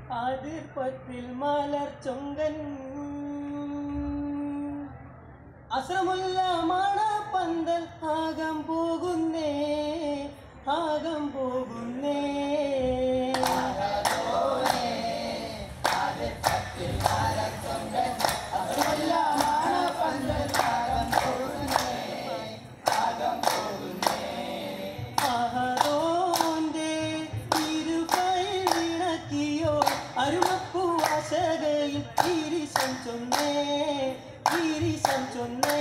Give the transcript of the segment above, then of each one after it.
അതിർപ്പത്തിൽ മലർ ചൊങ്കൻ അസമുള്ള മണപ്പന്തൽ ആകം പോകുന്നേ ആകം പോകുന്നേ അരുമപ്പൂവാശകയിൽ ഗിരിശം ചൊന്നേ ഗിരിശം ചൊന്നേ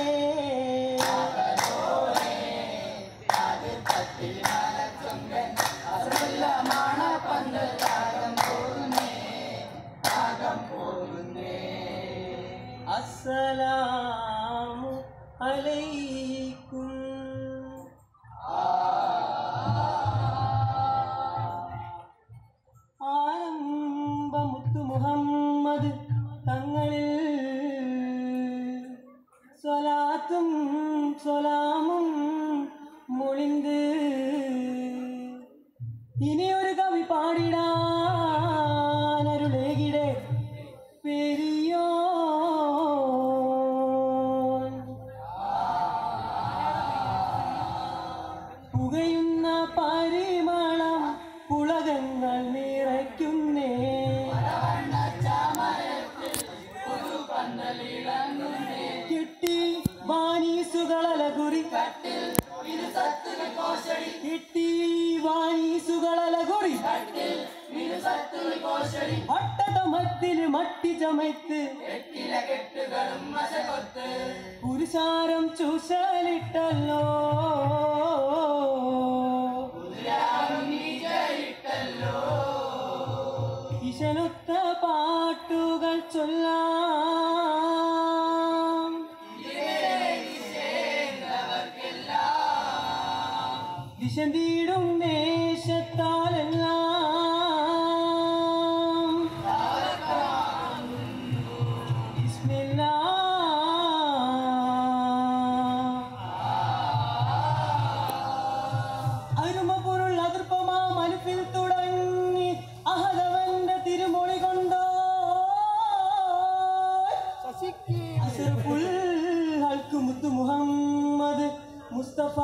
അസ്സലാമു അലൈക്കും ആരംഭമുത്തു മുഹമ്മദ് തങ്ങളിൽ സ്വലാത്തും സ്വലാമും മൊളിന്ത് ഇനിയൊരു കവി പാടിടാനരുളേകിടെ പെരിയോ പുകയുന്ന പരിമളം പുളകങ്ങൾ നിറയ്ക്കുന്നേ കിട്ടി വാനീസുകളലകുറി കിട്ടി വാനീസുകളലകുറി ഒട്ടതമത്തിൽ മട്ടി ചമയ്ത്ത് പുരുഷാരം ചൂശലിട്ടല്ലോ ഇശനൊത്ത പാട്ടുകൾ ചൊല്ലാം ദിശന്തീടും ദേശത്താലെല്ലാം ബിസ്മില്ലാ അരുമപൊരുൾ അതിർപ്പമാ മനസ്സിൽ തുടങ്ങി അഹദവന്റെ തിരുമൊഴി കൊണ്ടോ അസർഫുൽ ഹൽക്ക് മുത്തു മുഹമ്മദ് മുസ്തഫ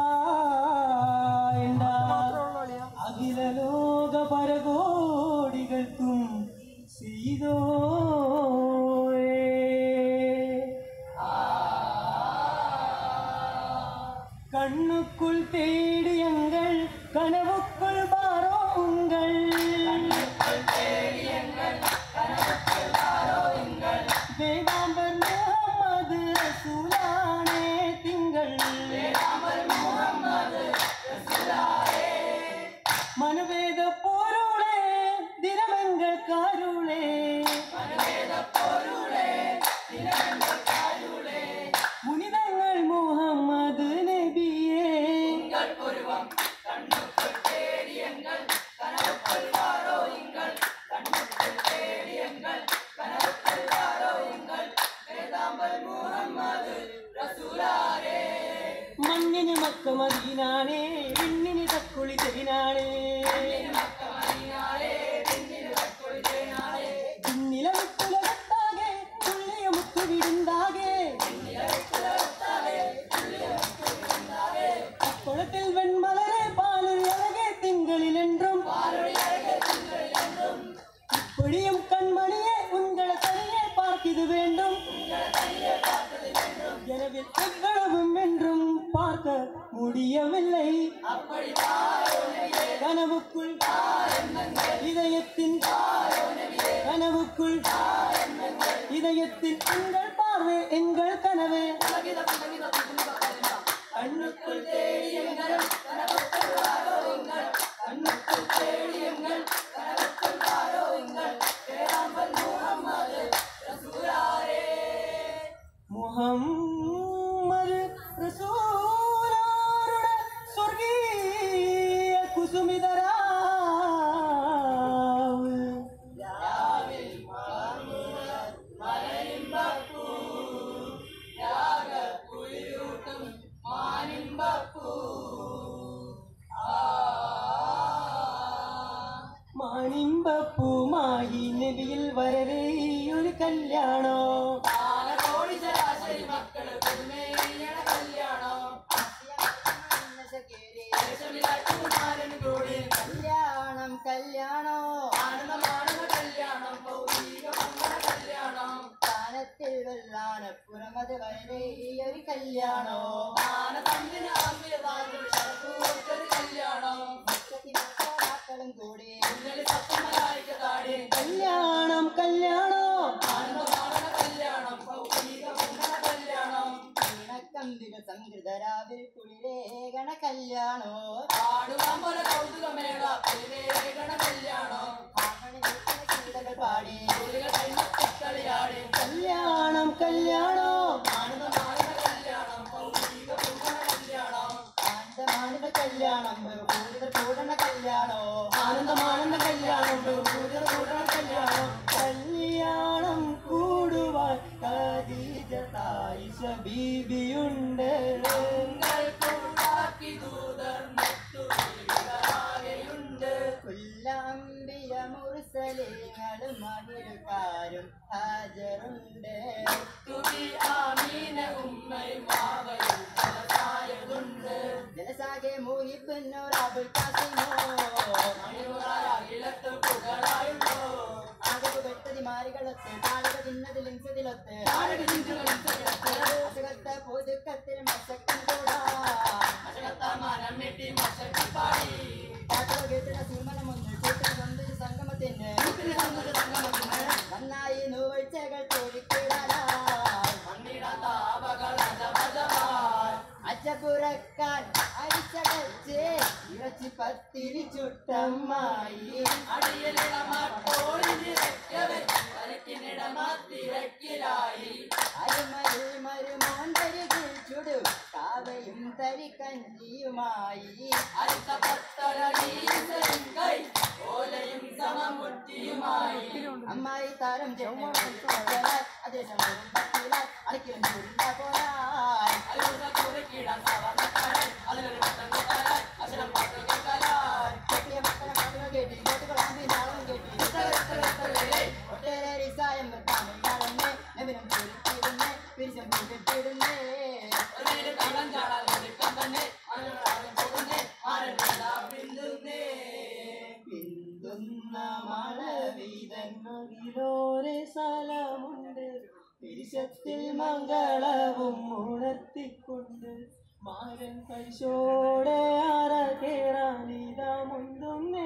അഖില ലോക പരകോടികൾക്കും സീതോ കണ്ണുക്കുൾ തേടിയങ്ങൾ കനവുക്കുൾ പാറോങ്ങൾ വേദാംബർ മുഹമ്മദ് റസൂലാണേ തിങ്കൾ മനവേദ പൊരുളേ ദിനമെങ്കൾ കാരുളേ മുനിതങ്ങൾ മുഹമ്മദ് നബിയേ മണ്ണിന് മക്ക മദീനാണേ വിണ്ണിന് തക്കുളി തെരിനാണേ നിലവിട്ടുലകത്താകെ തുള്ളിയ മുത്തുവിടുണ്ടാകെ കുളത്തിൽ വെൺമലരെ പാലൊഴി അഴകെ തിങ്കളിലെன்றுം പൊടിയും കൺമണിയെ ഉങ്ങളെ തനിയെ പാർക്കിത് വേണ്ടും எனவே எவ்வளவும் என்றும் பார்க்க முடியவில்லை கனவுக்குள் இதயத்தின் கனவுக்குள் இதயத்தின் உங்கள் பார்வை எங்கள் கனவே கண்ணுக்குள் தேடியங்கள் கனவுக்குள் வாரோங்கள் கண்ணுக்குள் தேடியங்கள் கனவுக்குள் வாரோங்கள் பேராம்பல் முஹம்மது ரசூலாரே മുഹമ്മദ് റസൂലുള്ളാഹിയുടെ സ്വർഗീയ കുസുമിതരാവ് രാവിൽ മലരിമ്പപ്പൂ മാണിമ്പപ്പൂമായി നബിയിൽ വരവേ ഒരു കല്യാണോ കല്യാണം കല്യാണോ സ്ഥാനത്തിൽ വെള്ളാനപ്പുറമത് വരെ ഒരു കല്യാണോ മക്കളും കൂടി കല്യാണം കല്യാണോ കമ്പിക സംഗൃതരാവിൽ കുളിരേകണ കല്യാണോ പാടി കല്യാണം കല്യാണോ ആനന്ദമാനന്ദ കല്യാണം കൂടുതൽ കൂടണ കല്യാണോ ആനന്ദമാനന്ദ കല്യാണം കൂടുതൽ കൂടണ കല്യാണം കല്യാണം കൂടുവാൻ ഖദീജ ആയിഷ ബീബിയുണ്ട് കുല്ലംബിയ മുർസലീങ്ങളും മകിൽക്കാരും ഹാജറുണ്ട് ജലസാകെ മുഹിബ്ബുന്നൂർ അബുൽ ഖാസിമോ ആകെ വെട്ടതിമാരികളൊത്ത് താഴെ തിന്നതിൽ ഇൻസതിലൊത്ത് അസുഖത്തെ പുതുക്കത്തിൽ മശക്കം കൂടാ പാട്ടുകൾ കേട്ടിന സിമനമൊന്ന് കൂട്ടിന് സ്വന്തം സംഗമത്തിന് നന്നായി നൂവഴ്ചകൾ അജപുറക്കാൻ അരിച്ചടച്ച് ഇറച്ചി പത്തിരി ചുട്ടമ്മായി അരുമയിൽ മരുമോൻ തരികിൽ ചുടു കാവയും തരിക്കഞ്ചിയുമായി അമ്മായി താരം അതേശം ഒട്ടേറെ സായം നബിനും പിരിച്ചും കിട്ടിയിടുന്നേ പിന്തുന്ന മഴ വീതന്നതിലോരെ സ്ഥലമുണ്ട് പിരിശത്തിൽ മംഗളവും ഉണർത്തിക്കൊണ്ട് മാരൻ പരിശോടെ അറ കേറാനിതാ മുന്തുന്നേ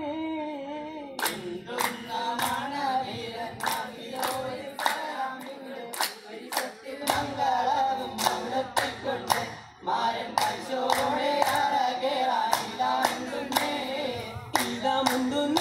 മംഗളവും ഉണർത്തിക്കൊണ്ട് മാരൻ പരിശോടെ അറ കേറാനിതാ മുന്തുന്നേ ഇതാ മുന്തുന്നേ